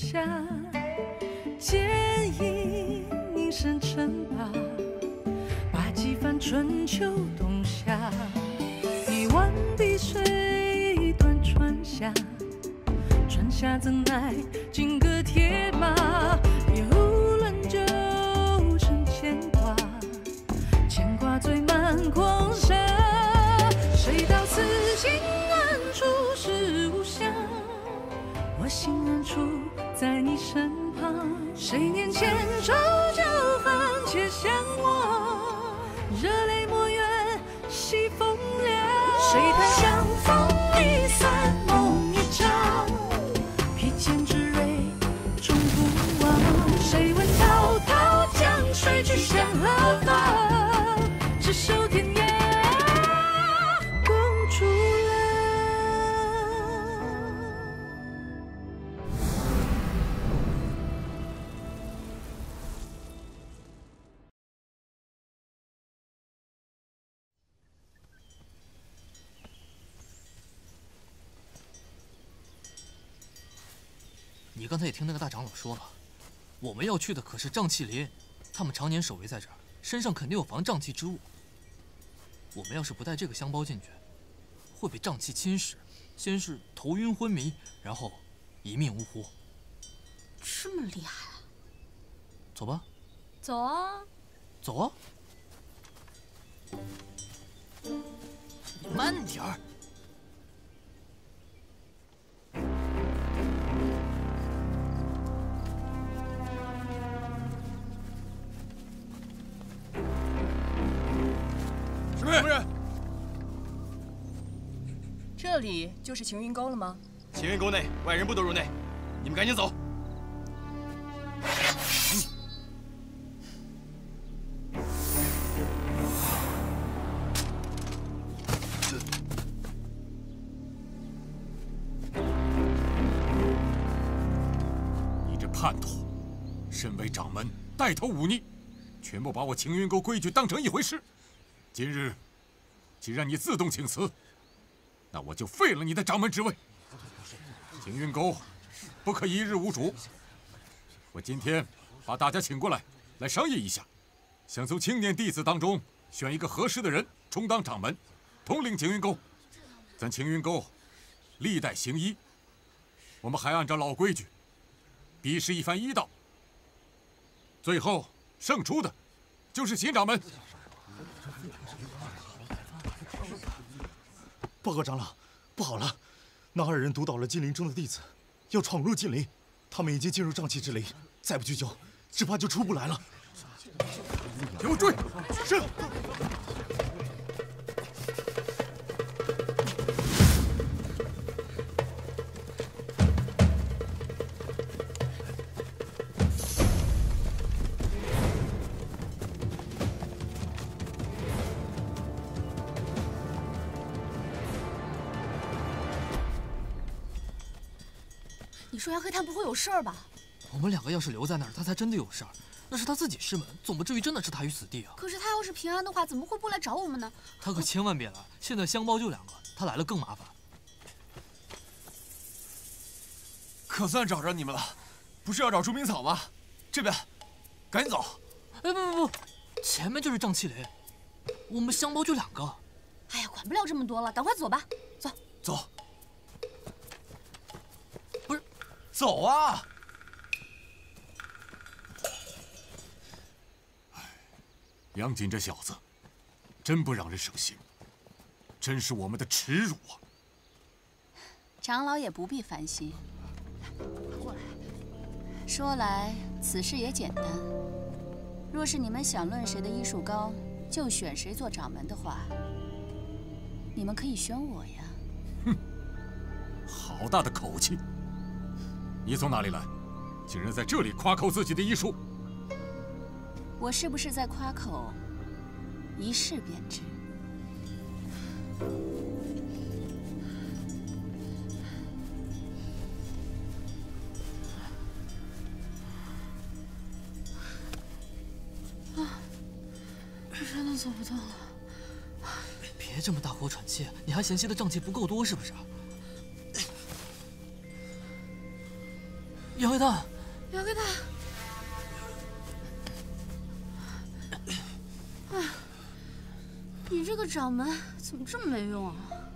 下，剑影凝神称霸，把几番春秋冬夏，一万碧水断川下，川下怎奈金戈铁马，别无论旧尘牵挂，牵挂醉满狂沙。谁道此心安处是无暇？我心安处在你身旁。谁念千愁交换且相望？热泪莫怨西风凉。谁叹相逢一散梦一场？披剑之锐终不忘。谁问滔滔江水去向何方？只手天涯。 你刚才也听那个大长老说了，我们要去的可是瘴气林，他们常年守卫在这儿，身上肯定有防瘴气之物。我们要是不带这个香包进去，会被瘴气侵蚀，先是头晕昏迷，然后一命呜呼。 这么厉害啊！ 走吧。 走啊！ 走啊！你慢点儿。 什么人？ 这里就是晴云沟了吗？ 晴云沟内外人不得入内，你们赶紧走。 你这叛徒，身为掌门，带头忤逆，全部把我晴云沟规矩当成一回事。今日既然你自动请辞，那我就废了你的掌门职位。晴云沟不可一日无主。我今天把大家请过来，来商议一下，想从青年弟子当中选一个合适的人充当掌门，统领晴云沟。咱晴云沟历代行医，我们还按照老规矩，比试一番医道。最后胜出的，就是新掌门。 报告长老，不好了，那2人毒倒了金陵中的弟子，要闯入金陵。他们已经进入瘴气之林，再不去救，只怕就出不来了。 给我追！ 是。 你说杨黑炭不会有事儿吧？ 我们2个要是留在那儿，他才真的有事儿。那是他自己师门，总不至于真的置他于死地啊。 可是他要是平安的话，怎么会不来找我们呢？ 他可千万别来，现在香包就2个，他来了更麻烦。 可算找着你们了，不是要找猪鸣草吗？这边，赶紧走！ 哎，不，前面就是瘴气林，我们香包就2个。 哎呀，管不了这么多了，赶快走吧，走。 走。 不是， 走啊！ 杨锦这小子，真不让人省心，真是我们的耻辱啊！ 长老也不必烦心。过来。说来此事也简单，若是你们想论谁的医术高，就选谁做掌门的话，你们可以选我呀。 哼，好大的口气！你从哪里来？竟然在这里夸口自己的医术？ 我是不是在夸口，一试便知。啊，我真的走不动了。 别这么大口喘气，你还嫌弃的瘴气不够多是不是？ 杨黑炭， 杨黑炭，哎，你这个掌门怎么这么没用啊？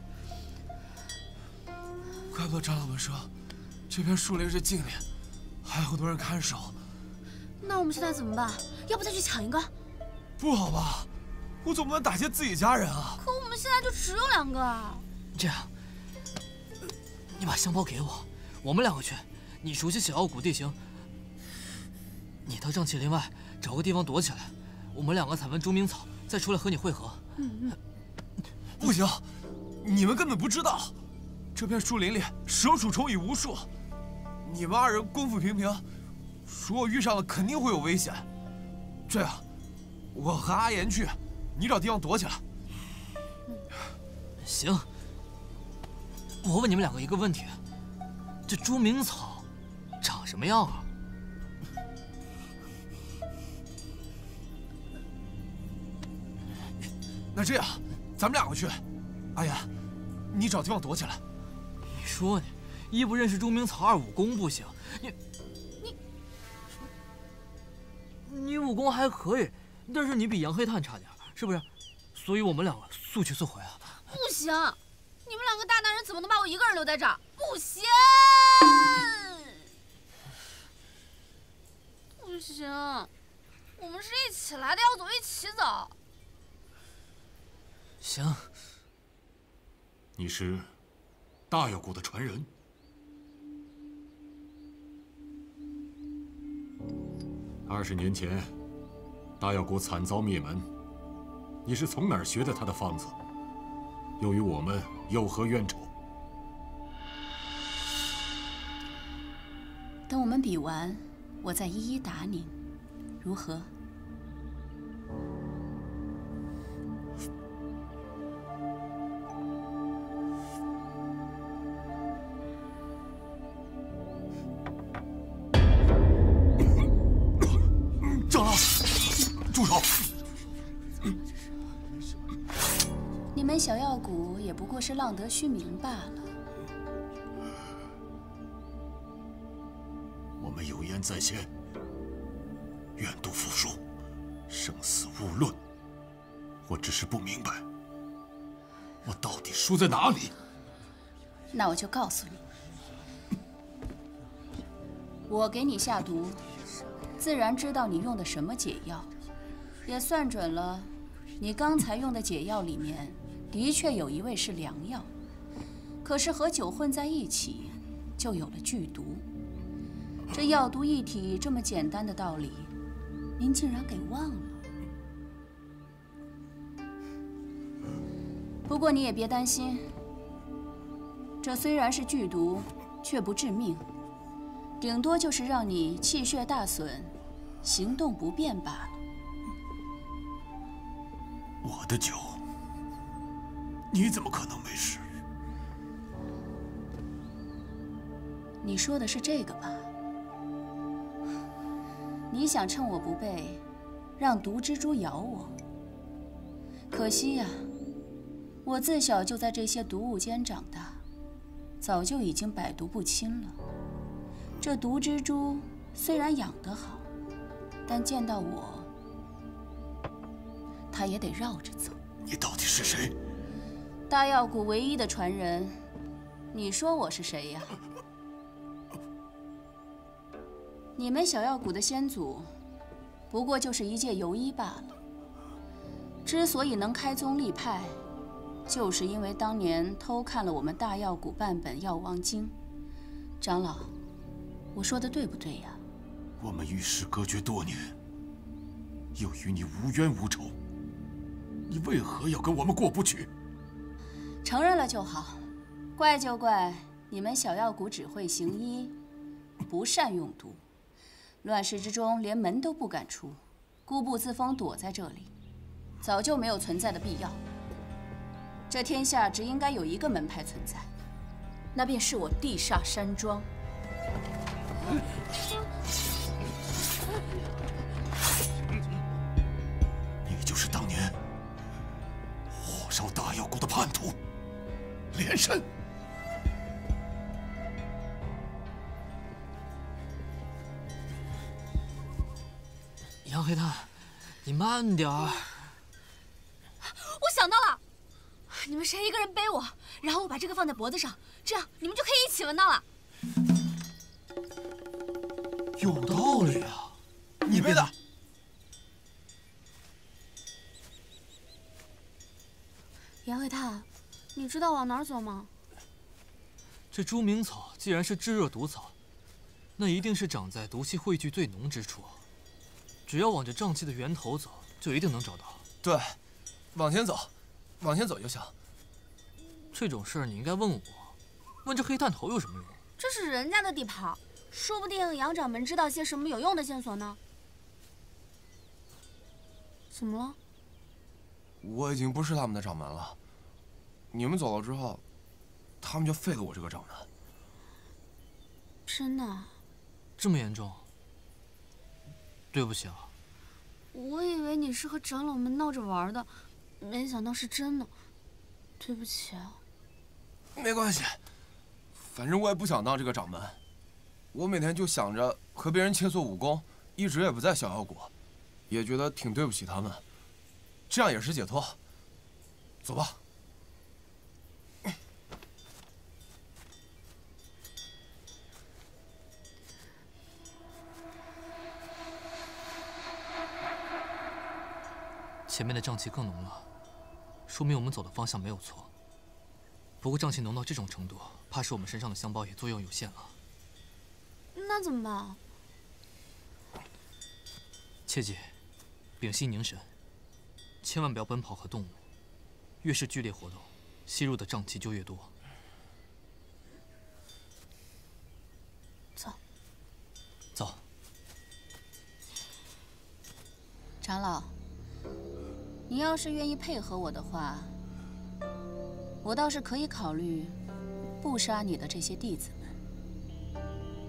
怪不得长老们说，这片树林是禁林，还有很多人看守。 那我们现在怎么办？要不再去抢一个？ 不好吧？我总不能打劫自己家人啊！ 可我们现在就只有2个啊！ 这样，你把香包给我，我们2个去。你熟悉小药谷地形，你到瘴气林外找个地方躲起来，我们2个采完猪鸣草，再出来和你会合。 不行，你们根本不知道，这片树林里蛇鼠虫蚁无数，你们2人功夫平平，如果遇上了，肯定会有危险。这样，我和阿言去，你找地方躲起来。 行。我问你们2个一个问题：这猪鸣草长什么样啊？ 那这样，咱们2个去。阿言，你找地方躲起来。 你说你，一不认识猪鸣草，二武功不行。你武功还可以，但是你比杨黑炭差点，是不是？所以我们2个速去速回啊！ 不行，你们2个大男人怎么能把我一个人留在这儿？不行！不行，我们是一起来的，要走一起走。 行。 你是大药谷的传人？ 20年前，大药谷惨遭灭门，你是从哪儿学的他的方子？又与我们有何冤仇？ 等我们比完，我再一一答您，如何？ 长老，住手！ 你们小药谷也不过是浪得虚名罢了。 我们有言在先，愿赌服输，生死勿论。我只是不明白，我到底输在哪里？ 那我就告诉你，我给你下毒，自然知道你用的什么解药，也算准了，你刚才用的解药里面的确有一味是良药，可是和酒混在一起，就有了剧毒。这药毒一体这么简单的道理，您竟然给忘了。不过你也别担心，这虽然是剧毒，却不致命，顶多就是让你气血大损，行动不便罢了。 我的酒，你怎么可能没事？ 你说的是这个吧？你想趁我不备，让毒蜘蛛咬我？可惜呀，我自小就在这些毒物间长大，早就已经百毒不侵了。这毒蜘蛛虽然养得好，但见到我，它也得绕着走。 你到底是谁？ 大药谷唯一的传人，你说我是谁呀？你们小药谷的先祖，不过就是一介游医罢了。之所以能开宗立派，就是因为当年偷看了我们大药谷半本《药王经》。长老，我说的对不对呀？ 我们与世隔绝多年，又与你无冤无仇，你为何要跟我们过不去？ 承认了就好，怪就怪你们小药谷只会行医，不善用毒。乱世之中，连门都不敢出，固步自封躲在这里，早就没有存在的必要。这天下只应该有一个门派存在，那便是我地煞山庄。 你就是当年火烧大药谷的叛徒连申。 杨黑炭，你慢点儿。 我想到了，你们谁一个人背我，然后我把这个放在脖子上，这样你们就可以一起闻到了。 有道理啊！ 你背的。 杨黑炭，你知道往哪儿走吗？ 这猪鸣草既然是炙热毒草，那一定是长在毒气汇聚最浓之处。只要往着瘴气的源头走，就一定能找到。 对，往前走，往前走就行。 这种事儿你应该问我，问这黑炭头有什么用？ 这是人家的地盘，说不定杨掌门知道些什么有用的线索呢。怎么了？ 我已经不是他们的掌门了。你们走了之后，他们就废了我这个掌门。 真的？ 这么严重？对不起啊。 我以为你是和长老们闹着玩的，没想到是真的。对不起啊。 没关系，反正我也不想当这个掌门。我每天就想着和别人切磋武功，一直也不在逍遥谷，也觉得挺对不起他们。这样也是解脱。走吧。 前面的瘴气更浓了，说明我们走的方向没有错。不过瘴气浓到这种程度，怕是我们身上的香包也作用有限了。 那怎么办？ 切记，屏息凝神，千万不要奔跑和动武。越是剧烈活动，吸入的瘴气就越多。 走。 走。 长老，你要是愿意配合我的话，我倒是可以考虑不杀你的这些弟子们。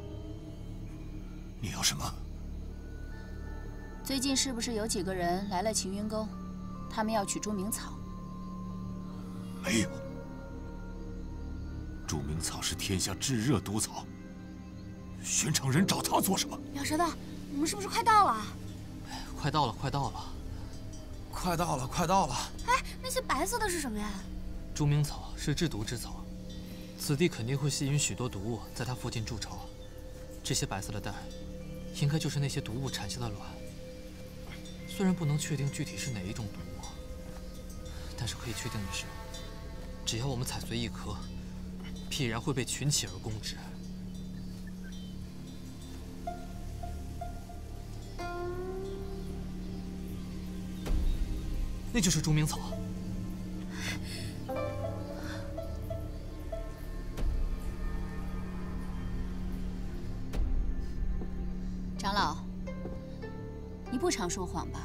你要什么？ 最近是不是有几个人来了晴云沟？他们要取猪鸣草。 没有。猪鸣草是天下炙热毒草，寻常人找他做什么？ 咬舌的，我们是不是快到了？ 快到了，快到了。 快到了，快到了！ 哎，那些白色的是什么呀？ 猪鸣草是制毒之草，此地肯定会吸引许多毒物在它附近筑巢。这些白色的蛋，应该就是那些毒物产下的卵。虽然不能确定具体是哪一种毒物，但是可以确定的是，只要我们踩碎一颗，必然会被群起而攻之。那就是猪鸣草。 长老，你不常说谎吧？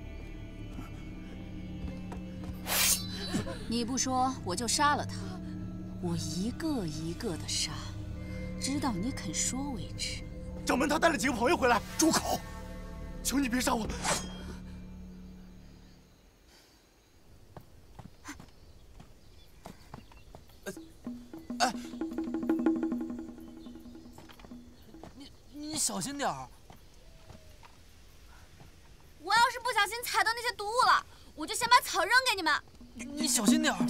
你不说，我就杀了他。我一个一个的杀，直到你肯说为止。 掌门他带了几个朋友回来， 住口！ 求你别杀我！ 你小心点儿。 我要是不小心踩到那些毒物了，我就先把草扔给你们。 你小心点儿。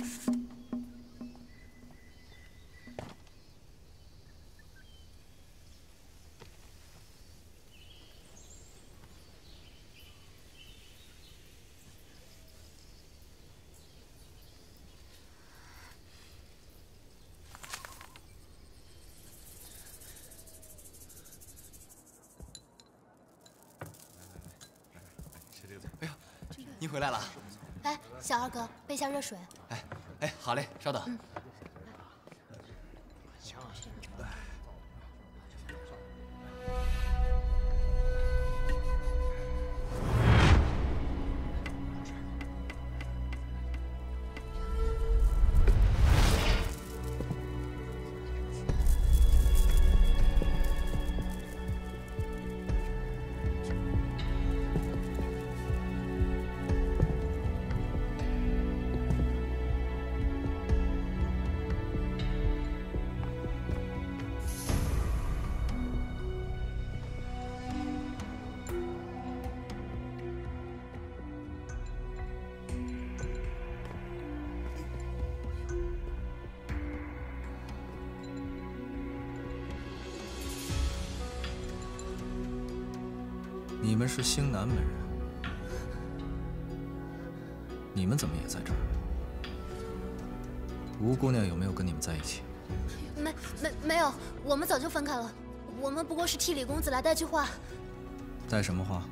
你回来了。 来，小二哥，备下热水。 哎，好嘞，稍等。 们是星南门人，你们怎么也在这儿？吴姑娘有没有跟你们在一起？ 没有，我们早就分开了。我们不过是替李公子来带句话。 带什么话？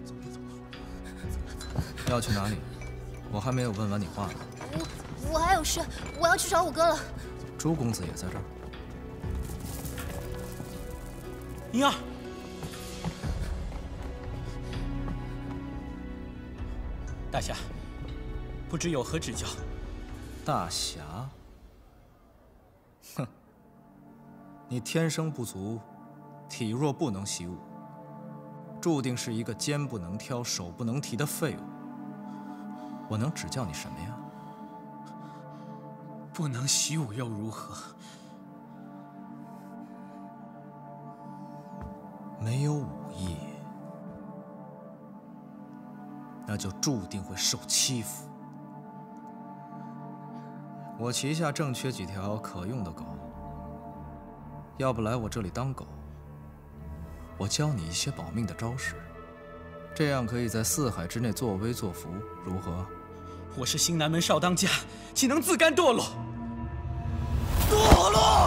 要去哪里？我还没有问完你话呢。 我还有事，我要去找五哥了。 朱公子也在这儿。 银儿，大侠，不知有何指教？ 大侠，哼，你天生不足，体弱不能习武，注定是一个肩不能挑、手不能提的废物。我能指教你什么呀？ 不能习武又如何？ 没有武艺，那就注定会受欺负。我旗下正缺几条可用的狗，要不来我这里当狗？我教你一些保命的招式，这样可以在4海之内作威作福，如何？ 我是星南门少当家，岂能自甘堕落？ 堕落！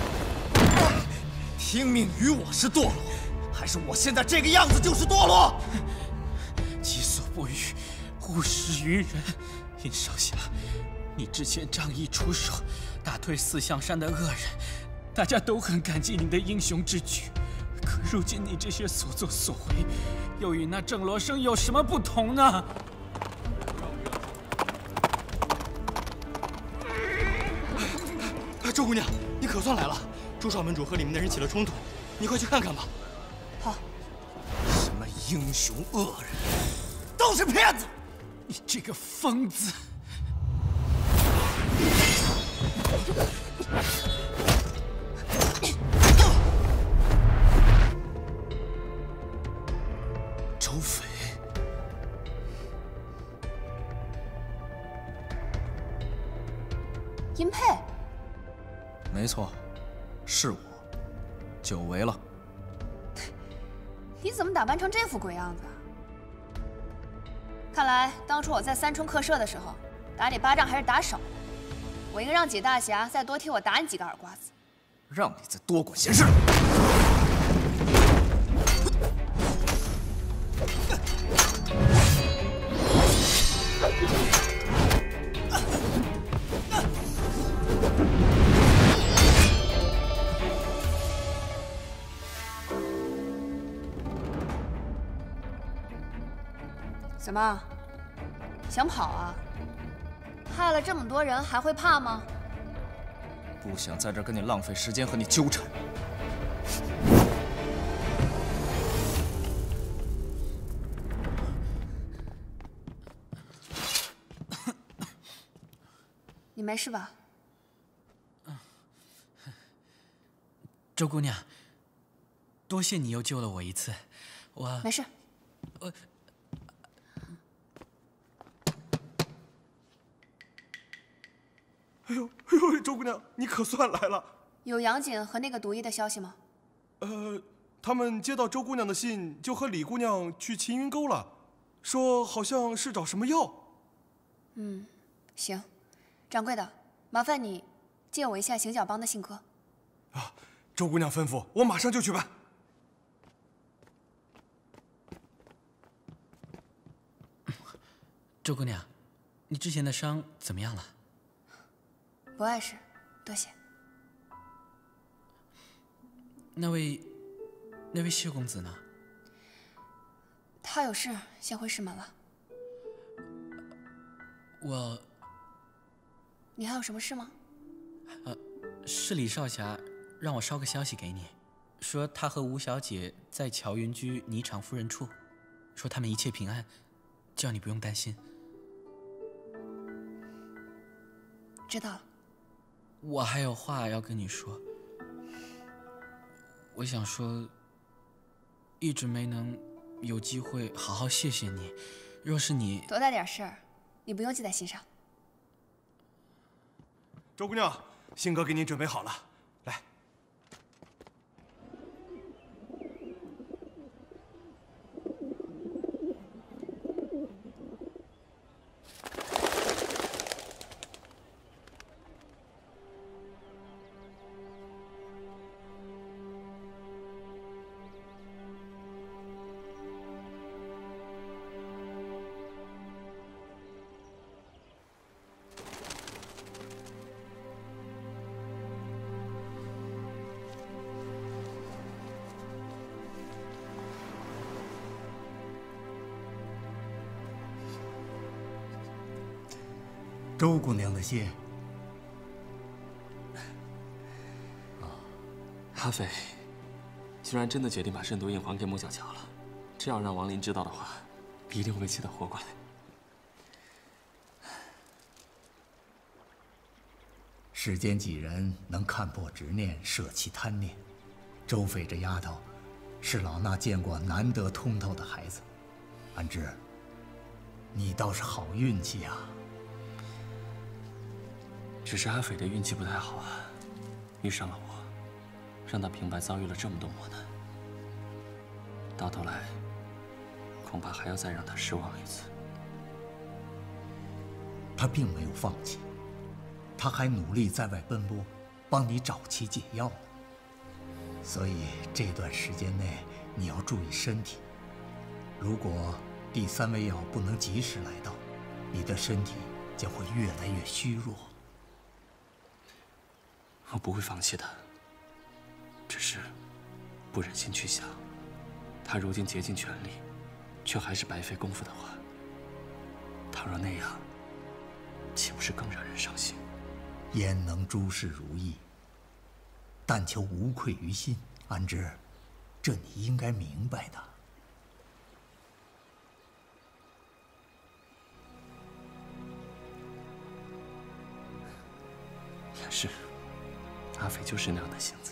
听命于我是堕落，还是我现在这个样子就是堕落？ 己所不欲，勿施于人。殷少侠，你之前仗义出手，打退4象山的恶人，大家都很感激你的英雄之举。可如今你这些所作所为，又与那郑罗生有什么不同呢？ 周姑娘，你可算来了！朱少门主和里面的人起了冲突，你快去看看吧。 好。 什么英雄恶人，都是骗子！ 你这个疯子！ 周斐， 殷佩。 没错，是我，久违了。 你怎么打扮成这副鬼样子啊？看来当初我在三春客舍的时候，打你巴掌还是打少了。我应该让几大侠再多替我打你几个耳刮子。 让你再多管闲事。 怎么，想跑啊？害了这么多人，还会怕吗？ 不想在这儿跟你浪费时间和你纠缠。 你没事吧？ 周姑娘，多谢你又救了我一次，我没事。 哎呦，周姑娘，你可算来了。 有杨景和那个毒医的消息吗？ 他们接到周姑娘的信，就和李姑娘去秦云沟了，说好像是找什么药。 嗯，行。掌柜的，麻烦你借我一下行脚帮的信科。 啊，周姑娘吩咐，我马上就去办。 周姑娘，你之前的伤怎么样了？ 不碍事，多谢。 那位谢公子呢？ 他有事，先回师门了。你还有什么事吗？ 是李少侠让我捎个消息给你，说他和吴小姐在乔云居霓裳夫人处，说他们一切平安，叫你不用担心。 知道了。 我还有话要跟你说。我想说，一直没能有机会好好谢谢你。若是你多大点事儿，你不用记在心上。 周姑娘，信哥给您准备好了，来。 周姑娘的信。 阿飞，虽然真的决定把圣都印还给孟小乔了，这要让王林知道的话，一定会气得活过来。 世间几人能看破执念，舍弃贪念？周斐这丫头，是老衲见过难得通透的孩子。安之，你倒是好运气呀！ 只是阿斐的运气不太好啊，遇上了我，让他平白遭遇了这么多磨难，到头来恐怕还要再让他失望一次。 他并没有放弃，他还努力在外奔波，帮你找其解药呢。所以这段时间内你要注意身体。如果第3味药不能及时来到，你的身体将会越来越虚弱。 我不会放弃的，只是不忍心去想，他如今竭尽全力，却还是白费功夫的话，倘若那样，岂不是更让人伤心？ 焉能诸事如意？但求无愧于心。安之，这你应该明白的。 也是，阿飞就是那样的性子。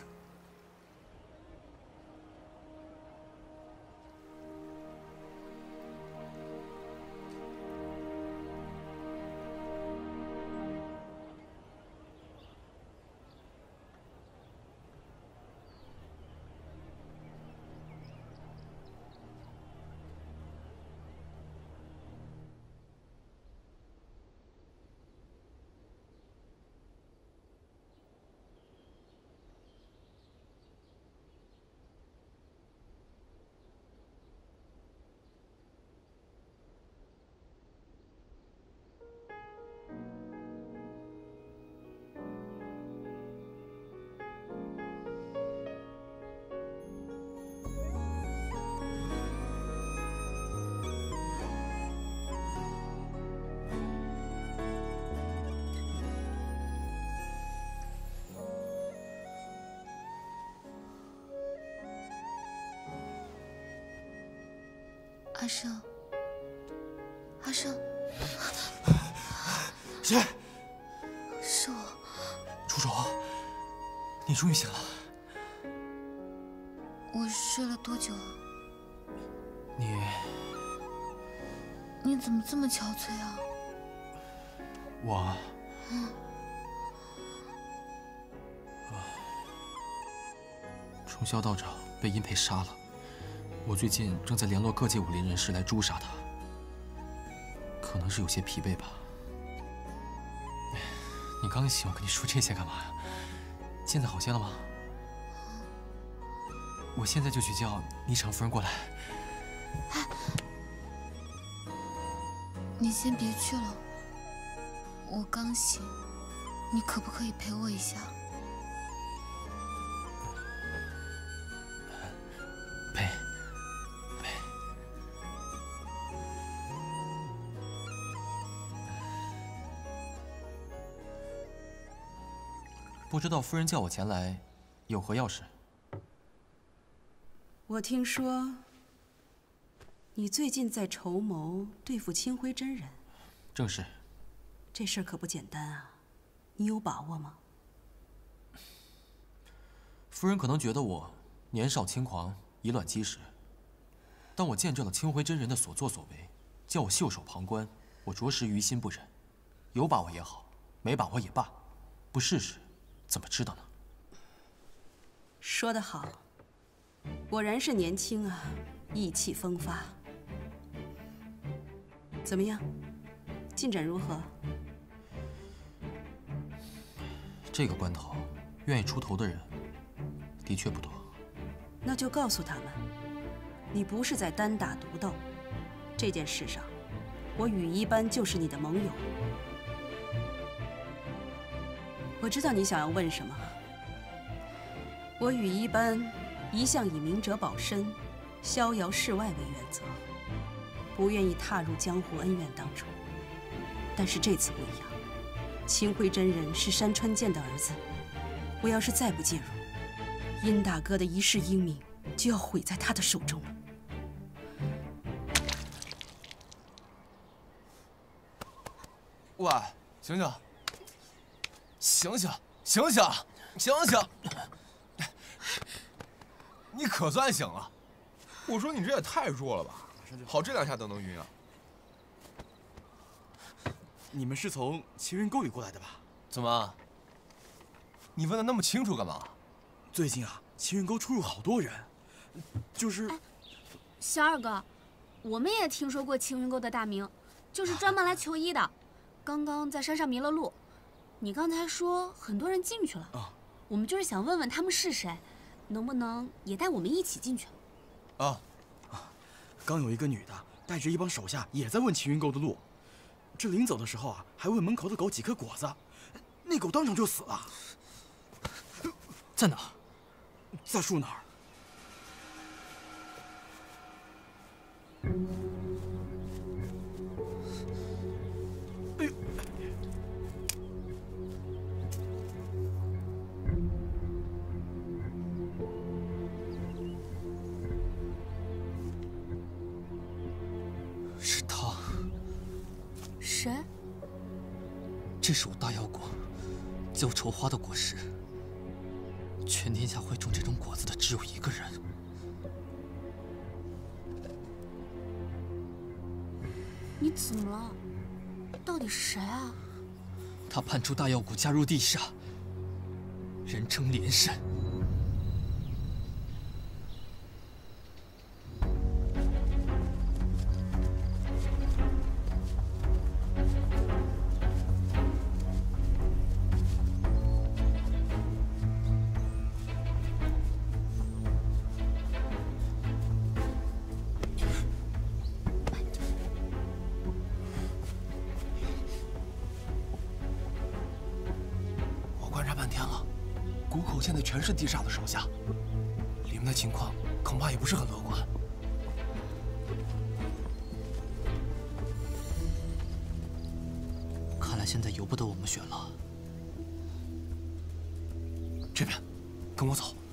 阿胜，阿胜， 谁？ 是我。 楚楚，你终于醒了。 我睡了多久啊？你怎么这么憔悴啊？ 我，重霄道长被殷培杀了。我最近正在联络各界武林人士来诛杀他，可能是有些疲惫吧。你刚醒，我跟你说这些干嘛呀？现在好些了吗？我现在就去叫霓裳夫人过来。 你先别去了，我刚醒，你可不可以陪我一下？ 陪。不知道夫人叫我前来，有何要事？ 我听说你最近在筹谋对付清辉真人。 正是。 这事儿可不简单啊，你有把握吗？ 夫人可能觉得我年少轻狂，以卵击石，但我见证了清辉真人的所作所为，叫我袖手旁观，我着实于心不忍。有把握也好，没把握也罢，不试试怎么知道呢？ 说得好，果然是年轻啊，意气风发。怎么样，进展如何？ 这个关头，愿意出头的人的确不多。 那就告诉他们，你不是在单打独斗，这件事上，我羽衣班就是你的盟友。我知道你想要问什么。我羽衣班一向以明哲保身、逍遥世外为原则，不愿意踏入江湖恩怨当中。但是这次不一样， 清辉真人是山川剑的儿子，我要是再不介入，殷大哥的一世英名就要毁在他的手中了。 喂，醒醒！醒醒！醒醒！醒醒！你可算醒了！我说你这也太弱了吧，好这2下都能晕啊！ 你们是从青云沟里过来的吧？ 怎么？你问的那么清楚干嘛？ 最近啊，青云沟出入好多人，就是…… 小二哥，我们也听说过青云沟的大名，就是专门来求医的。刚刚在山上迷了路，你刚才说很多人进去了，我们就是想问问他们是谁，能不能也带我们一起进去？ 刚有一个女的带着一帮手下也在问青云沟的路，这临走的时候啊，还问门口的狗几颗果子，那狗当场就死了。 在哪儿？ 在树那儿。哎呦！ 是他。 谁？ 这是我大药果焦愁花的果实。全天下会种这种果子的只有一个人。 你怎么了？到底是谁啊？ 他叛出大药谷，加入地煞，人称连胜。 谷口现在全是地煞的手下，里面的情况恐怕也不是很乐观。 看来现在由不得我们选了。 这边，跟我走。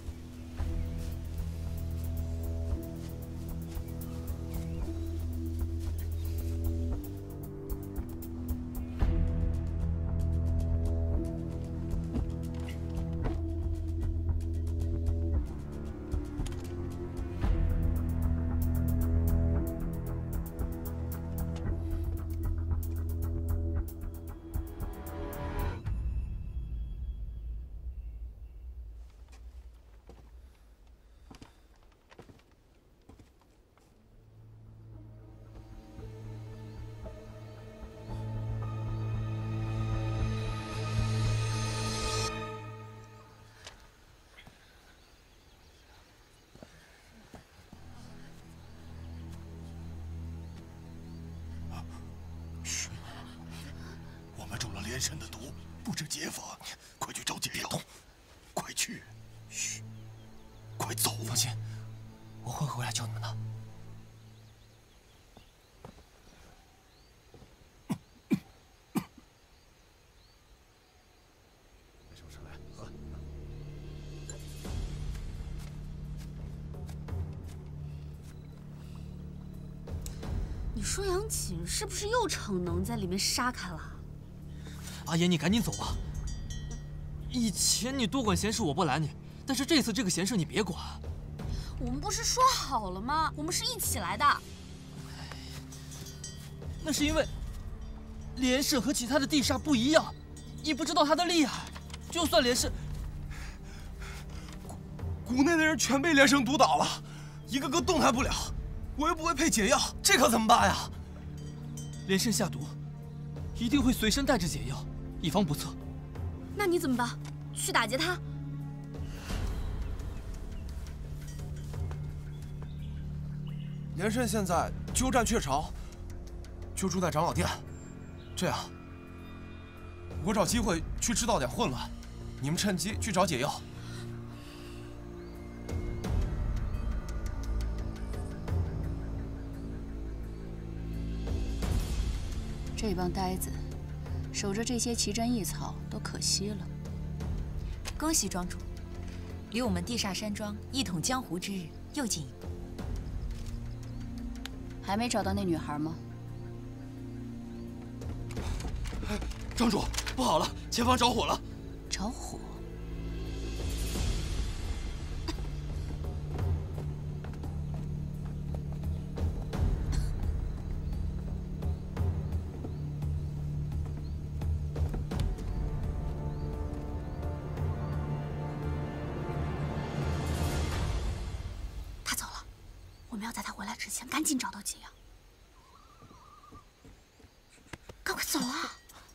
连胜的毒不知解法，快去找解药！快去！嘘，快走！ 放心，我会回来救你们的。 你说杨锦是不是又逞能在里面杀开了？ 阿言，你赶紧走吧。以前你多管闲事我不拦你，但是这次这个闲事你别管。 我们不是说好了吗？我们是一起来的。 那是因为连胜和其他的地煞不一样，你不知道他的厉害。就算连胜， 谷内的人全被连胜毒倒了，一个个动弹不了。我又不会配解药，这可怎么办呀？ 连胜下毒，一定会随身带着解药，以防不测。 那你怎么办？去打劫他？ 连胜现在鸠占鹊巢，就住在长老殿。这样，我找机会去制造点混乱，你们趁机去找解药。 这帮呆子， 守着这些奇珍异草都可惜了。 恭喜庄主，离我们地煞山庄一统江湖之日又进一步。 还没找到那女孩吗？ 庄主，不好了，前方着火了！ 着火？ 他走了，我们要在他回来之前赶紧找到解药。赶快走啊！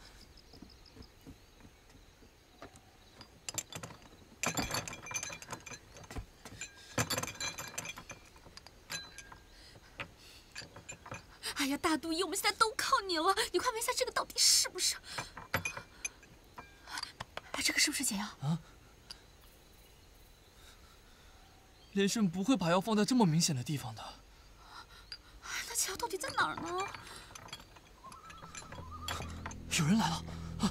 哎呀，大都爷，我们现在都靠你了！你快问一下，这个到底是不是？哎，这个是不是解药？ 啊！连胜不会把药放在这么明显的地方的。 那解药到底在哪儿呢？ 有人来了！啊！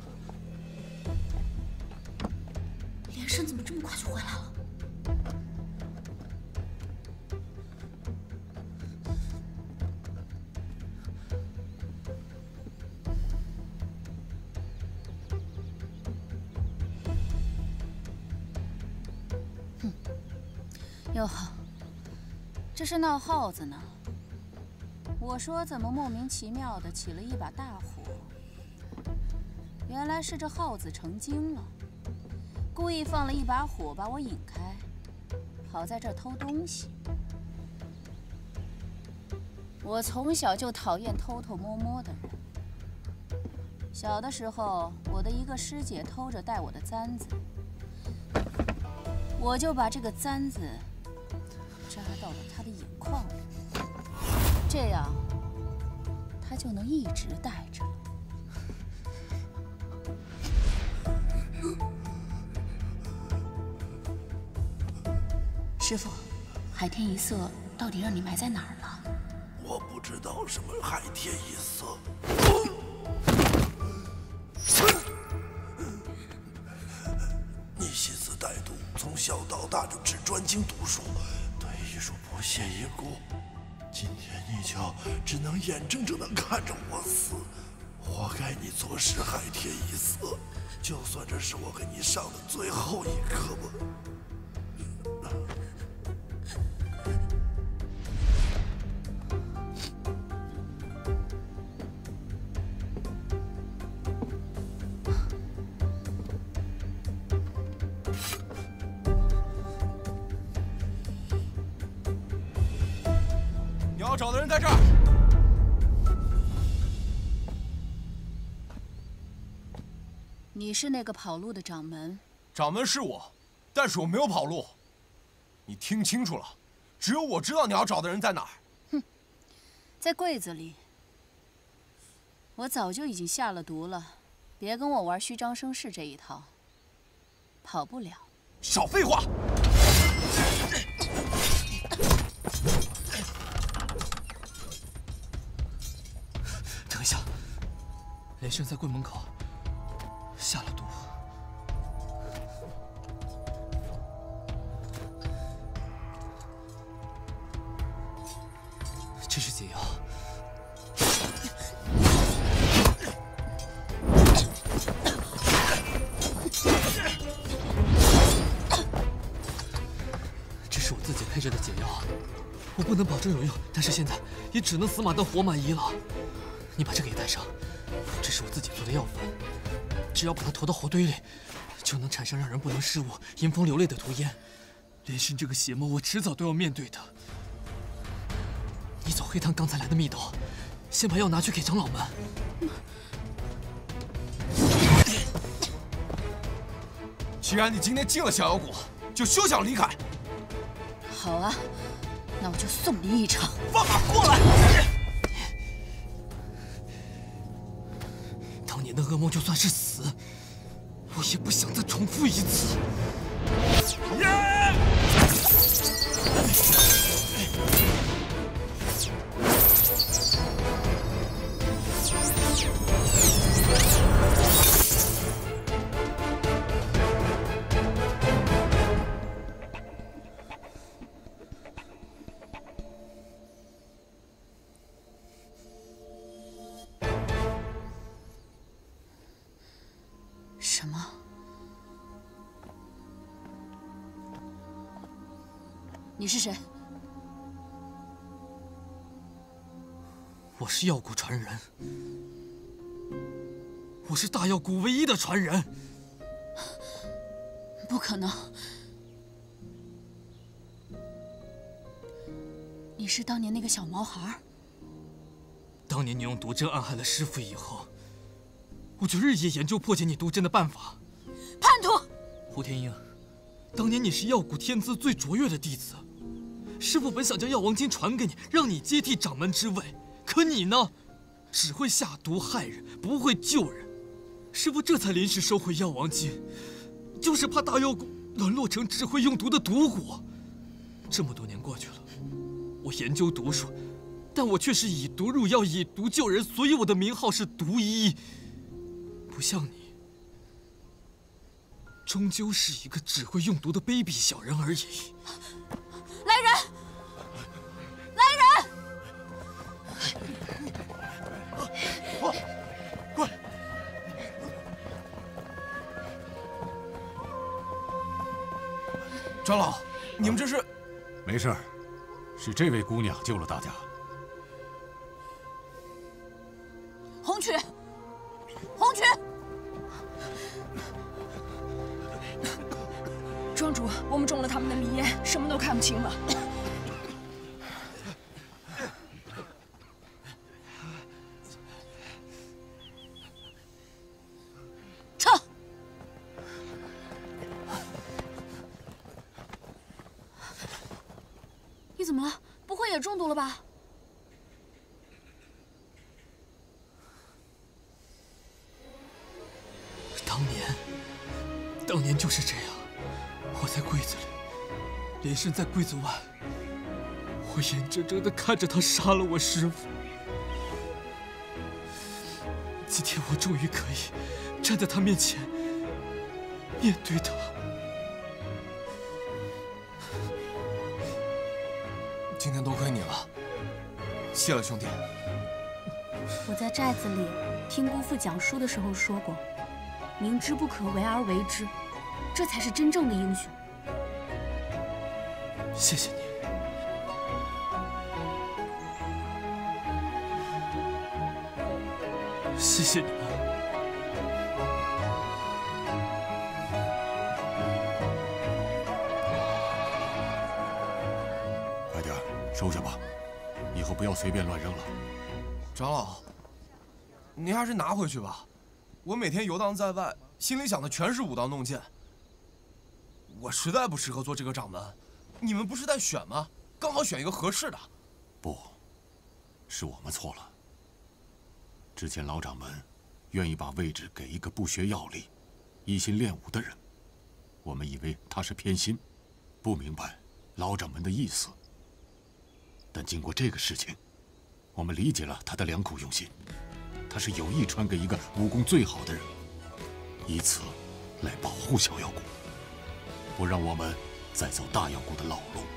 连胜怎么这么快就回来了？ 哟呵，这是闹耗子呢。我说怎么莫名其妙的起了一把大火，原来是这耗子成精了，故意放了一把火把我引开，好在这儿偷东西。我从小就讨厌偷偷摸摸的人。小的时候，我的一个师姐偷着带我的簪子，我就把这个簪子 扎到了他的眼眶里，这样他就能一直戴着了。师傅，海天一色到底让你埋在哪儿了？ 我不知道什么海天一色。你心思歹毒，从小到大就只专精读书。 艺术不屑一顾，今天你就只能眼睁睁地看着我死，活该你坐视海天一色。就算这是我给你上的最后一课吧。 要找的人在这儿。 你是那个跑路的掌门？ 掌门是我，但是我没有跑路。你听清楚了，只有我知道你要找的人在哪儿。 哼，在柜子里。我早就已经下了毒了，别跟我玩虚张声势这一套。跑不了。 少废话！ 等一下，连胜在柜门口下了毒。这是解药。这是我自己配制的解药，我不能保证有用，但是现在也只能死马当活马医了。 你把这个也带上，这是我自己做的药粉，只要把它投到火堆里，就能产生让人不能视物、迎风流泪的毒烟。连胜这个邪魔，我迟早都要面对的。你走黑汤刚才来的密道，先把药拿去给长老们。 既然你今天进了逍遥谷，就休想离开。 好啊，那我就送你一场。 放马过来！ 当年的噩梦就算是死，我也不想再重复一次。 你是谁？ 我是药谷传人，我是大药谷唯一的传人。 不可能！你是当年那个小毛孩？ 当年你用毒针暗害了师父以后，我就日夜研究破解你毒针的办法。 叛徒！ 胡天鹰，当年你是药谷天资最卓越的弟子，师父本想将药王金传给你，让你接替掌门之位。可你呢，只会下毒害人，不会救人。师父这才临时收回药王金，就是怕大药谷沦落成只会用毒的毒蛊。这么多年过去了，我研究毒术，但我却是以毒入药，以毒救人，所以我的名号是毒医。不像你，终究是一个只会用毒的卑鄙小人而已。 来人！来人！ 快！长老，你们这是？ 没事，是这位姑娘救了大家。 红曲，红曲！ 庄主，我们中了他们的迷烟，什么都看不清了。 撤！你怎么了？不会也中毒了吧？ 当年就是这样，我在柜子里，连身在柜子外，我眼睁睁地看着他杀了我师父。今天我终于可以站在他面前，面对他。 今天多亏你了，谢了兄弟。 我在寨子里听姑父讲书的时候说过，明知不可为而为之，这才是真正的英雄。 谢谢你。谢谢你们。 快点收下吧，以后不要随便乱扔了。 长老，您还是拿回去吧。我每天游荡在外，心里想的全是舞刀弄剑。我实在不适合做这个掌门。你们不是在选吗？刚好选一个合适的。 不，是我们错了。之前老掌门愿意把位置给一个不学药理、一心练武的人，我们以为他是偏心，不明白老掌门的意思。但经过这个事情，我们理解了他的良苦用心。他是有意传给一个武功最好的人，以此来保护小药谷，不让我们再走大药谷的老路。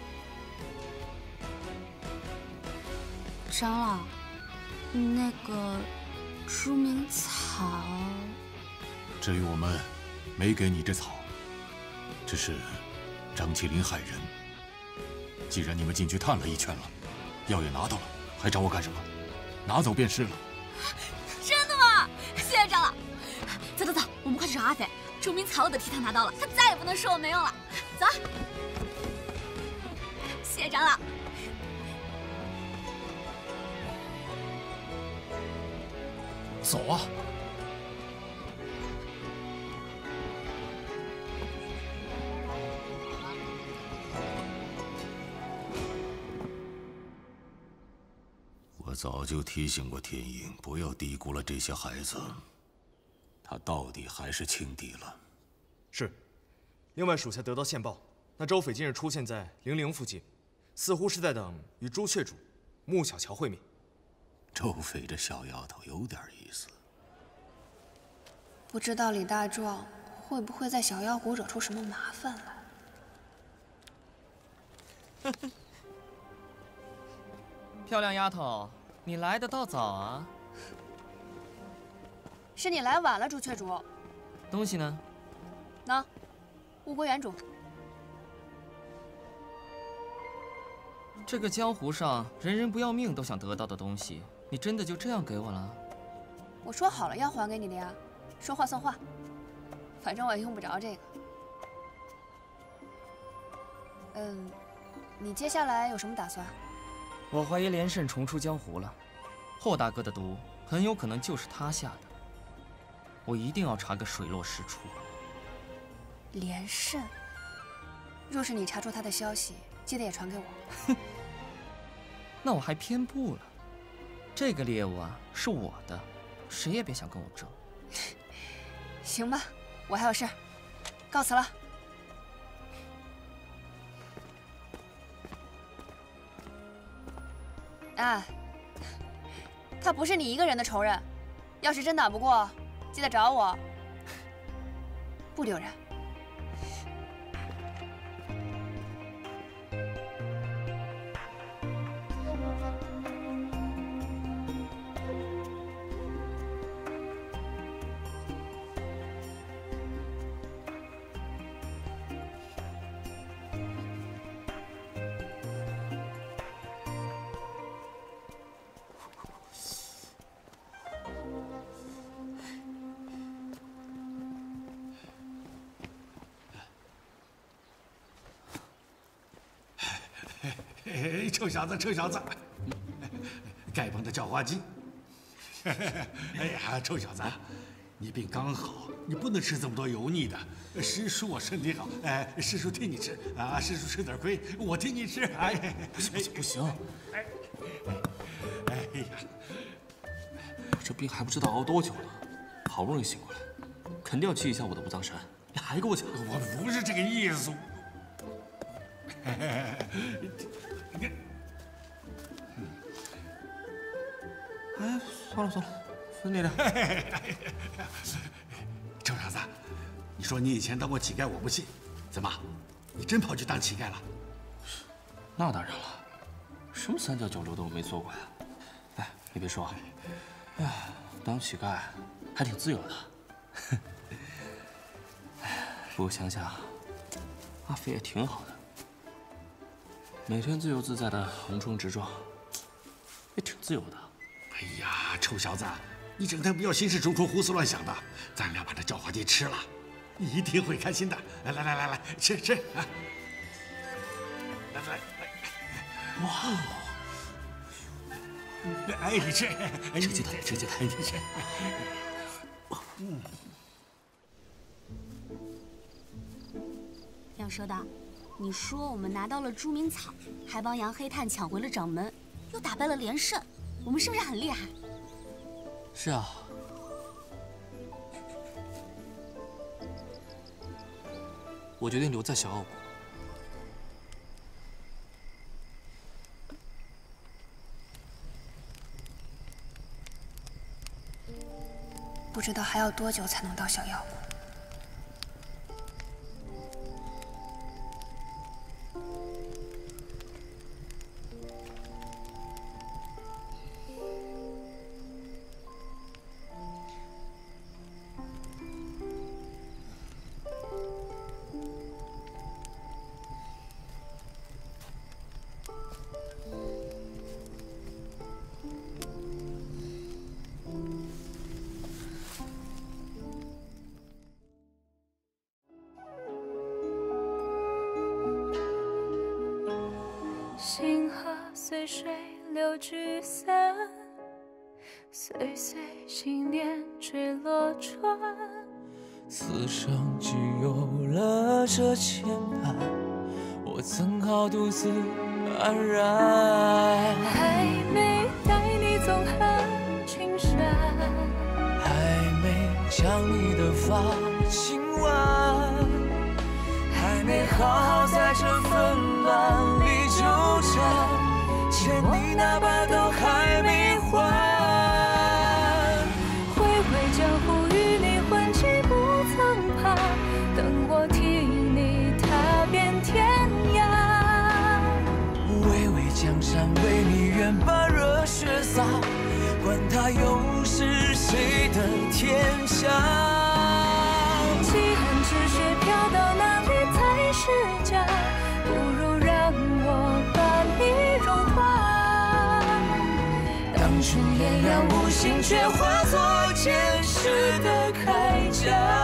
长老，那个朱明草， 至于我们没给你这草，只是张麒麟害人。既然你们进去探了一圈了，药也拿到了，还找我干什么？拿走便是了。 真的吗？谢谢长老。走走走，我们快去找阿飞。朱明草我都替他拿到了，他再也不能说我没用了。走。谢谢长老。 走啊！ 我早就提醒过天鹰，不要低估了这些孩子。他到底还是轻敌了。 是。另外，属下得到线报，那周匪近日出现在零陵附近，似乎是在等与朱雀主、穆小乔会面。 周匪这小丫头有点意思。 不知道李大壮会不会在小妖谷惹出什么麻烦来？ 漂亮丫头，你来得倒早啊！ 是你来晚了，朱雀主。 东西呢？ 喏，物归原主。 这个江湖上人人不要命都想得到的东西，你真的就这样给我了？ 我说好了要还给你的呀，说话算话。反正我也用不着这个。你接下来有什么打算？ 我怀疑连胜重出江湖了，霍大哥的毒很有可能就是他下的。我一定要查个水落石出。 连胜，若是你查出他的消息，记得也传给我。 那我还偏不了，这个猎物啊是我的，谁也别想跟我争。 行吧，我还有事，告辞了。哎，他不是你一个人的仇人，要是真打不过，记得找我，不留人。 臭小子，臭小子，丐帮的叫花鸡。哎呀，臭小子，你病刚好，你不能吃这么多油腻的。师叔我身体好，哎，师叔替你吃啊，师叔吃点亏，我替你吃。哎， 不行不行， 哎呀， 我这病还不知道熬多久了，好不容易醒过来，肯定要祭一下我的五脏神。你还给我讲？ 我不是这个意思。 哎，算了，分你的。 臭小子，你说你以前当过乞丐，我不信。怎么，你真跑去当乞丐了？ 那当然了，什么三教九流的我没做过呀。哎，你别说，哎，当乞丐还挺自由的。哎，不过想想，阿飞也挺好的，每天自由自在的横冲直撞，也挺自由的。 哎呀，臭小子，你整天不要心事重重、胡思乱想的。咱俩把这叫花鸡吃了，你一定会开心的。来，吃啊！来，哇！哎，你吃， 吃鸡腿，吃鸡腿， 你吃。 杨蛇的，你说我们拿到了朱明草，还帮杨黑炭抢回了掌门，又打败了连胜，我们是不是很厉害？ 是啊。我决定留在小傲谷。 不知道还要多久才能到小药谷。 星河随水流聚散，岁岁心念坠落船。 此生只有了这牵绊，我怎好独自安然？ 还没带你纵横青山， 还没将你的发轻挽，还没好好在这纷乱里纠缠，欠你那把都还没还。 回味江湖与你混迹不曾怕，等我替你踏遍天涯。 巍巍江山为你愿把热血洒，管他又是谁的天下。 既恨之水飘到哪里才是家？不如让我把你心却化作坚实的铠甲。